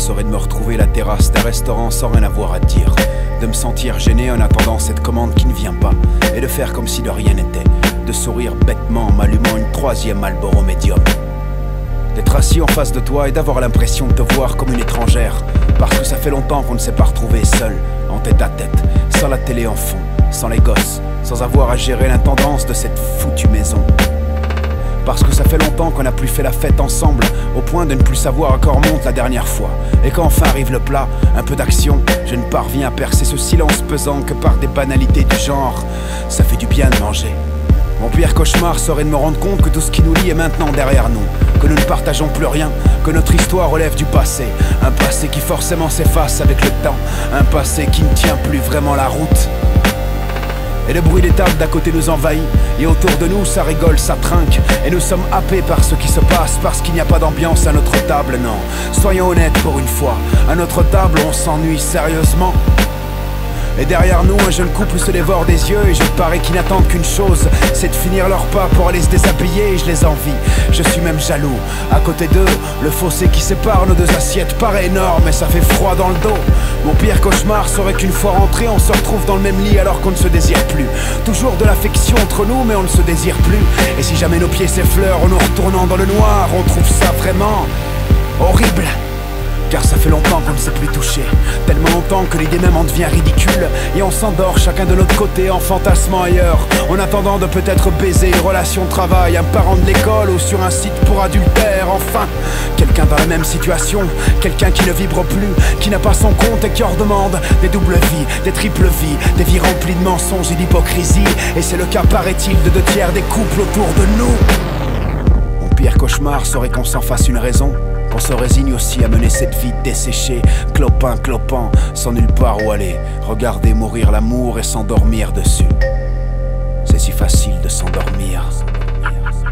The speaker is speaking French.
serait de me retrouver à la terrasse d'un restaurant sans rien avoir à dire, de me sentir gêné en attendant cette commande qui ne vient pas, et de faire comme si de rien n'était, de sourire bêtement en m'allumant une troisième Marlboro médium. D'être assis en face de toi et d'avoir l'impression de te voir comme une étrangère, parce que ça fait longtemps qu'on ne s'est pas retrouvé seul, en tête à tête, sans la télé en fond, sans les gosses, sans avoir à gérer l'intendance de cette foutue maison. Parce que ça fait longtemps qu'on n'a plus fait la fête ensemble, au point de ne plus savoir à quoi remonte la dernière fois. Et quand enfin arrive le plat, un peu d'action, je ne parviens à percer ce silence pesant que par des banalités du genre « ça fait du bien de manger ». Mon pire cauchemar serait de me rendre compte que tout ce qui nous lie est maintenant derrière nous, que nous ne partageons plus rien, que notre histoire relève du passé, un passé qui forcément s'efface avec le temps, un passé qui ne tient plus vraiment la route. Et le bruit des tables d'à côté nous envahit, et autour de nous ça rigole, ça trinque, et nous sommes happés par ce qui se passe, parce qu'il n'y a pas d'ambiance à notre table, non. Soyons honnêtes pour une fois, à notre table on s'ennuie sérieusement. Et derrière nous, un jeune couple se dévore des yeux, et je parie qu'ils n'attendent qu'une chose, c'est de finir leur pas pour aller se déshabiller, et je les envie, je suis même jaloux. À côté d'eux, le fossé qui sépare nos deux assiettes paraît énorme, et ça fait froid dans le dos. Mon pire cauchemar serait qu'une fois rentré, on se retrouve dans le même lit alors qu'on ne se désire plus. Toujours de l'affection entre nous, mais on ne se désire plus. Et si jamais nos pieds s'effleurent en nous retournant dans le noir, on trouve ça vraiment horrible. Car ça fait longtemps qu'on ne s'est plus touché, tellement longtemps que l'idée même en devient ridicule, et on s'endort chacun de notre côté en fantasmant ailleurs, en attendant de peut-être baiser une relation de travail, un parent de l'école ou sur un site pour adultère, enfin quelqu'un dans la même situation, quelqu'un qui ne vibre plus, qui n'a pas son compte et qui en demande des doubles vies, des triples vies, des vies remplies de mensonges et d'hypocrisie, et c'est le cas paraît-il de 2/3 des couples autour de nous. Mon pire cauchemar serait qu'on s'en fasse une raison, qu'on se résigne aussi à mener cette vie desséchée, clopin clopant, sans nulle part où aller, regarder mourir l'amour et s'endormir dessus. C'est si facile de s'endormir.